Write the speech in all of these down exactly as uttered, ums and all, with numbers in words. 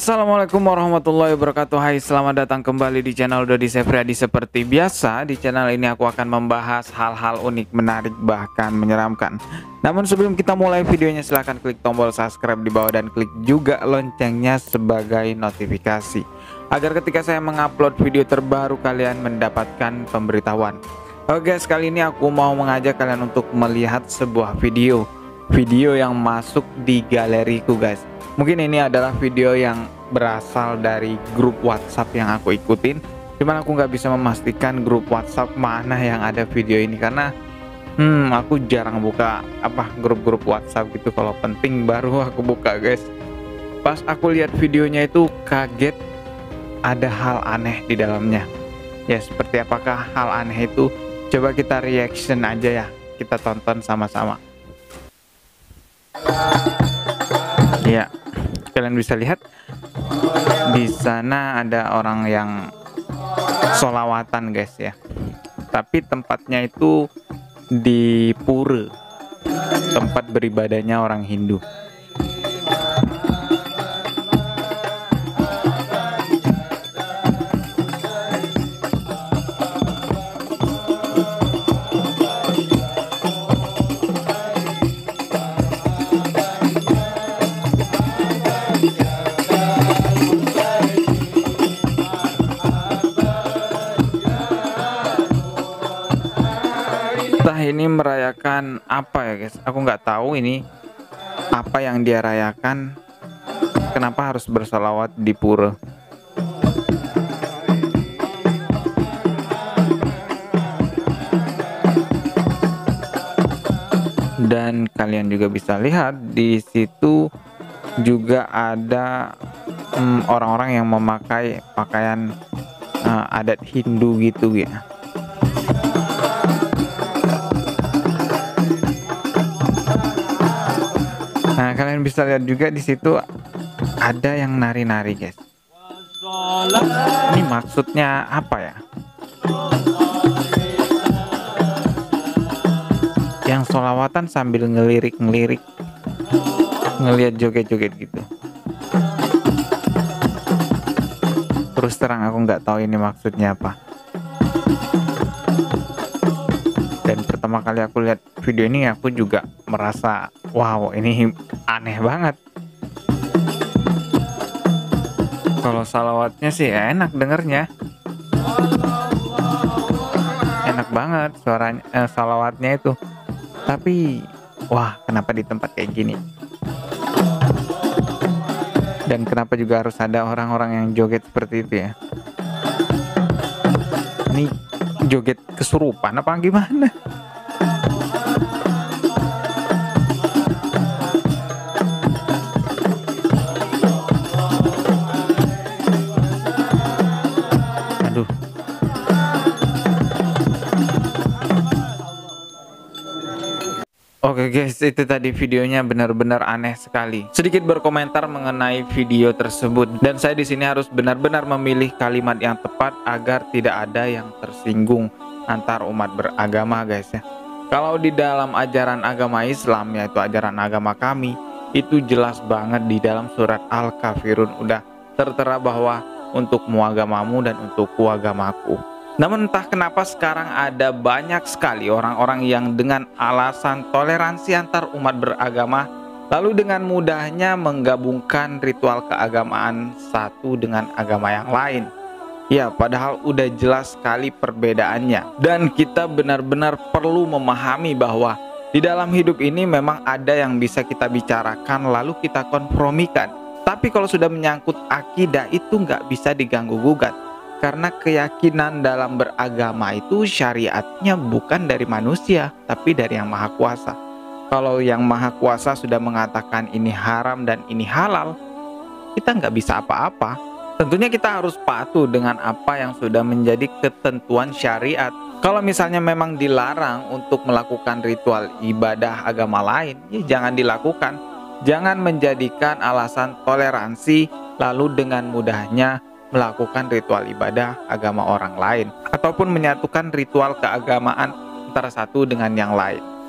Assalamualaikum warahmatullahi wabarakatuh. Hai, selamat datang kembali di channel Dodi Sefriadi. Seperti biasa, di channel ini aku akan membahas hal-hal unik, menarik, bahkan menyeramkan. Namun sebelum kita mulai videonya, silahkan klik tombol subscribe di bawah dan klik juga loncengnya sebagai notifikasi, agar ketika saya mengupload video terbaru kalian mendapatkan pemberitahuan. Oke guys, kali ini aku mau mengajak kalian untuk melihat sebuah video Video yang masuk di galeriku guys. Mungkin ini adalah video yang berasal dari grup WhatsApp yang aku ikutin. Cuman aku nggak bisa memastikan grup WhatsApp mana yang ada video ini, karena hmm aku jarang buka apa grup-grup WhatsApp gitu. Kalau penting baru aku buka guys. Pas aku lihat videonya itu kaget, ada hal aneh di dalamnya. Ya, seperti apakah hal aneh itu? Coba kita reaction aja ya. Kita tonton sama-sama. Ya, kalian bisa lihat di sana ada orang yang sholawatan guys ya. Tapi tempatnya itu di pura, tempat beribadahnya orang Hindu. Entah ini merayakan apa ya guys, aku nggak tahu ini apa yang dia rayakan, kenapa harus bersolawat di pura. Dan kalian juga bisa lihat di situ juga ada orang-orang hmm, yang memakai pakaian uh, adat Hindu gitu ya. Nah, kalian bisa lihat juga di situ ada yang nari-nari, guys. Ini maksudnya apa ya? Yang sholawatan sambil ngelirik-ngelirik, ngelihat joget-joget gitu. Terus terang aku nggak tahu ini maksudnya apa. Dan pertama kali aku lihat video ini, aku juga merasa wow, ini aneh banget. Kalau salawatnya sih enak dengernya, enak banget suaranya, eh, salawatnya itu. Tapi wah, kenapa di tempat kayak gini? Dan kenapa juga harus ada orang-orang yang joget seperti itu ya? Ini joget kesurupan apa gimana? Aduh. Oke guys, itu tadi videonya benar-benar aneh sekali. Sedikit berkomentar mengenai video tersebut, dan saya di sini harus benar-benar memilih kalimat yang tepat agar tidak ada yang tersinggung antar umat beragama guys ya. Kalau di dalam ajaran agama Islam, yaitu ajaran agama kami, itu jelas banget di dalam surat Al-Kafirun udah tertera bahwa untukmu agamamu dan untukku agamaku. Namun entah kenapa sekarang ada banyak sekali orang-orang yang dengan alasan toleransi antar umat beragama, lalu dengan mudahnya menggabungkan ritual keagamaan satu dengan agama yang lain. Ya, padahal udah jelas sekali perbedaannya. Dan kita benar-benar perlu memahami bahwa di dalam hidup ini memang ada yang bisa kita bicarakan lalu kita kompromikan. Tapi kalau sudah menyangkut akidah itu nggak bisa diganggu-gugat. Karena keyakinan dalam beragama itu syariatnya bukan dari manusia, tapi dari yang maha kuasa. Kalau yang maha kuasa sudah mengatakan ini haram dan ini halal, kita nggak bisa apa-apa. Tentunya kita harus patuh dengan apa yang sudah menjadi ketentuan syariat. Kalau misalnya memang dilarang untuk melakukan ritual ibadah agama lain, ya jangan dilakukan. Jangan menjadikan alasan toleransi lalu dengan mudahnya melakukan ritual ibadah agama orang lain ataupun menyatukan ritual keagamaan antara satu dengan yang lain.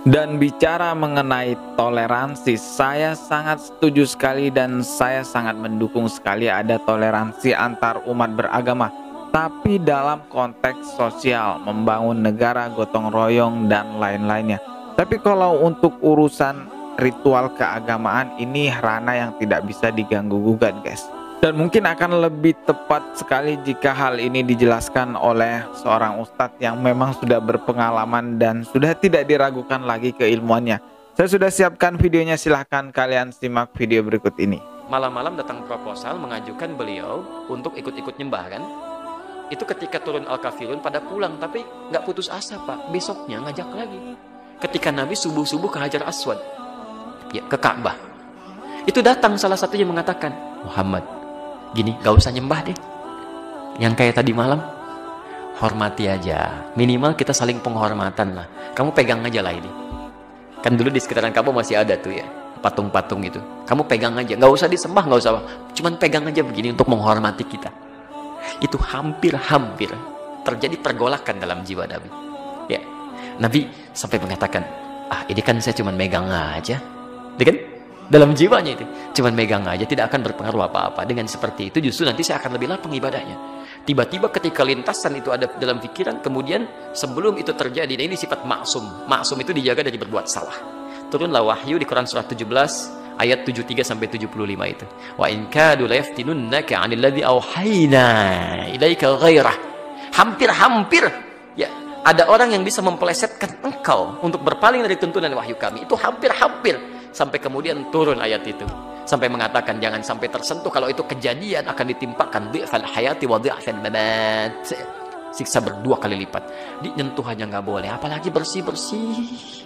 Dan bicara mengenai toleransi, saya sangat setuju sekali dan saya sangat mendukung sekali ada toleransi antar umat beragama. Tapi dalam konteks sosial, membangun negara, gotong royong, dan lain-lainnya. Tapi kalau untuk urusan ritual keagamaan, ini ranah yang tidak bisa diganggu-gugat, guys. Dan mungkin akan lebih tepat sekali jika hal ini dijelaskan oleh seorang ustadz yang memang sudah berpengalaman dan sudah tidak diragukan lagi keilmuannya. Saya sudah siapkan videonya, silahkan kalian simak video berikut ini. Malam-malam datang proposal mengajukan beliau untuk ikut-ikut nyembah kan. Itu ketika turun Al-Kafirun pada pulang, tapi nggak putus asa Pak. Besoknya ngajak lagi. Ketika Nabi subuh-subuh ke Hajar Aswad, ya ke Ka'bah. Itu datang salah satunya mengatakan, Muhammad, gini, gak usah nyembah deh. Yang kayak tadi malam, hormati aja. Minimal kita saling penghormatan lah. Kamu pegang aja lah ini. Kan dulu di sekitaran Ka'bah masih ada tuh ya, patung-patung gitu. Kamu pegang aja, gak usah disembah, gak usah apa. Cuman pegang aja begini untuk menghormati kita. Itu hampir-hampir terjadi pergolakan dalam jiwa Nabi. Ya, Nabi sampai mengatakan, ah ini kan saya cuman megang aja. Dia kan? Dalam jiwanya itu, cuman megang aja, tidak akan berpengaruh apa-apa. Dengan seperti itu justru nanti saya akan lebih lapang ibadahnya. Tiba-tiba ketika lintasan itu ada dalam pikiran, kemudian sebelum itu terjadi, nah ini sifat maksum. Maksum itu dijaga dari berbuat salah. Turunlah wahyu di Quran surah tujuh belas ayat tujuh puluh tiga sampai tujuh puluh lima itu. Wa in kadu la yaftinunnaka 'anil ladzi auhayna ilaika ghairah. Hampir-hampir ya ada orang yang bisa mempelesetkan engkau untuk berpaling dari tuntunan wahyu kami. Itu hampir-hampir. Sampai kemudian turun ayat itu. Sampai mengatakan jangan sampai tersentuh. Kalau itu kejadian akan ditimpakan dhi'fal hayati wa dhi'fal mamat. Siksa berdua kali lipat. Dinyentuh aja nggak boleh. Apalagi bersih-bersih.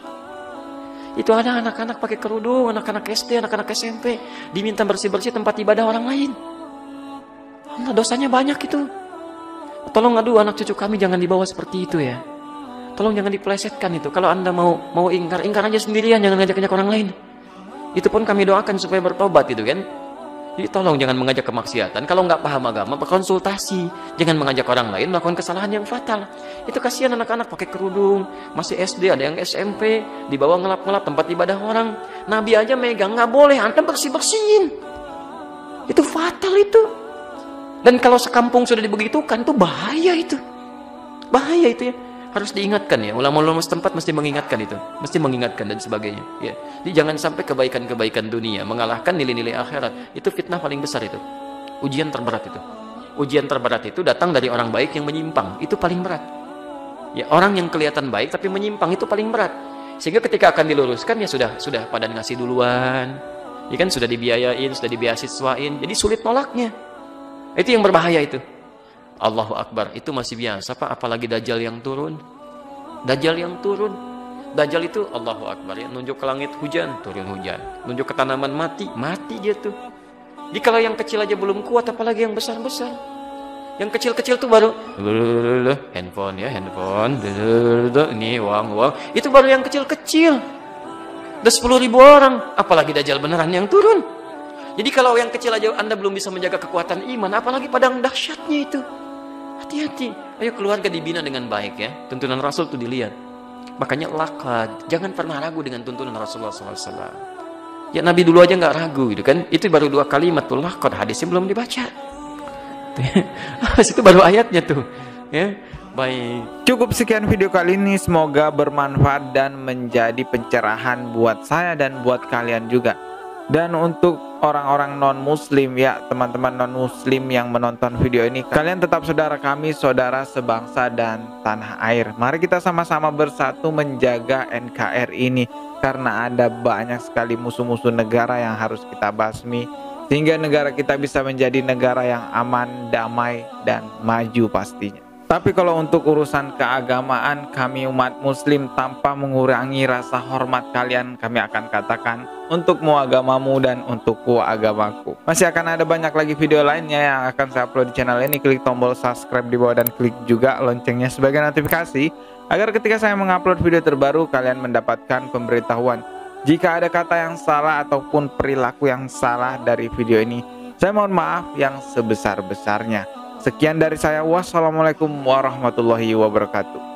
Itu ada anak-anak pakai kerudung, anak-anak S D, anak-anak S M P. Diminta bersih-bersih tempat ibadah orang lain. Allah, dosanya banyak itu. Tolong aduh anak cucu kami jangan dibawa seperti itu ya. Tolong jangan dipelesetkan itu. Kalau Anda mau mau ingkar, ingkar aja sendirian, jangan ngajak-ngajak orang lain. Itu pun kami doakan supaya bertobat itu kan. Jadi tolong jangan mengajak kemaksiatan. Kalau nggak paham agama, berkonsultasi. Jangan mengajak orang lain melakukan kesalahan yang fatal. Itu kasihan anak-anak pakai kerudung, masih S D, ada yang S M P, dibawa ngelap-ngelap tempat ibadah orang. Nabi aja megang, nggak boleh, Anda bersih-bersihin. Itu fatal itu. Dan kalau sekampung sudah dibegitukan, itu bahaya itu. Bahaya itu ya. Harus diingatkan ya, ulama-ulama setempat mesti mengingatkan itu, mesti mengingatkan dan sebagainya ya. Jadi jangan sampai kebaikan-kebaikan dunia mengalahkan nilai-nilai akhirat. Itu fitnah paling besar itu, ujian terberat itu. Ujian terberat itu datang dari orang baik yang menyimpang, itu paling berat ya. Orang yang kelihatan baik tapi menyimpang itu paling berat. Sehingga ketika akan diluruskan ya sudah sudah pada ngasih duluan ya kan, sudah dibiayain, sudah dibeasiswain, jadi sulit nolaknya. Itu yang berbahaya itu. Allahu Akbar, itu masih biasa Pak, apalagi Dajjal yang turun. Dajjal yang turun. Dajjal itu Allahu Akbar ya, nunjuk ke langit hujan, turun hujan. Nunjuk ke tanaman mati, mati dia tuh. Jadi kalau yang kecil aja belum kuat, apalagi yang besar-besar. Yang kecil-kecil tuh baru handphone ya, handphone. Ini uang, uang. Itu baru yang kecil-kecil. Udah sepuluh ribu orang, apalagi Dajjal beneran yang turun. Jadi kalau yang kecil aja Anda belum bisa menjaga kekuatan iman, apalagi padang dahsyatnya itu. Hati-hati. Ayo keluarga dibina dengan baik ya. Tuntunan Rasul itu dilihat. Makanya lakad. Jangan pernah ragu dengan tuntunan Rasulullah shallallahu alaihi wasallam. Ya Nabi dulu aja nggak ragu gitu kan. Itu baru dua kalimat tuh lakad. Hadisnya belum dibaca. Itu baru ayatnya tuh. Ya. Baik. Cukup sekian video kali ini. Semoga bermanfaat dan menjadi pencerahan buat saya dan buat kalian juga. Dan untuk orang-orang non-muslim ya, teman-teman non-muslim yang menonton video ini, kalian tetap saudara kami, saudara sebangsa dan tanah air. Mari kita sama-sama bersatu menjaga N K R I ini, karena ada banyak sekali musuh-musuh negara yang harus kita basmi, sehingga negara kita bisa menjadi negara yang aman, damai, dan maju pastinya. Tapi kalau untuk urusan keagamaan, kami umat muslim tanpa mengurangi rasa hormat kalian, kami akan katakan untukmu agamamu dan untukku agamaku. Masih akan ada banyak lagi video lainnya yang akan saya upload di channel ini. Klik tombol subscribe di bawah dan klik juga loncengnya sebagai notifikasi, agar ketika saya mengupload video terbaru kalian mendapatkan pemberitahuan. Jika ada kata yang salah ataupun perilaku yang salah dari video ini, saya mohon maaf yang sebesar-besarnya. Sekian dari saya, wassalamualaikum warahmatullahi wabarakatuh.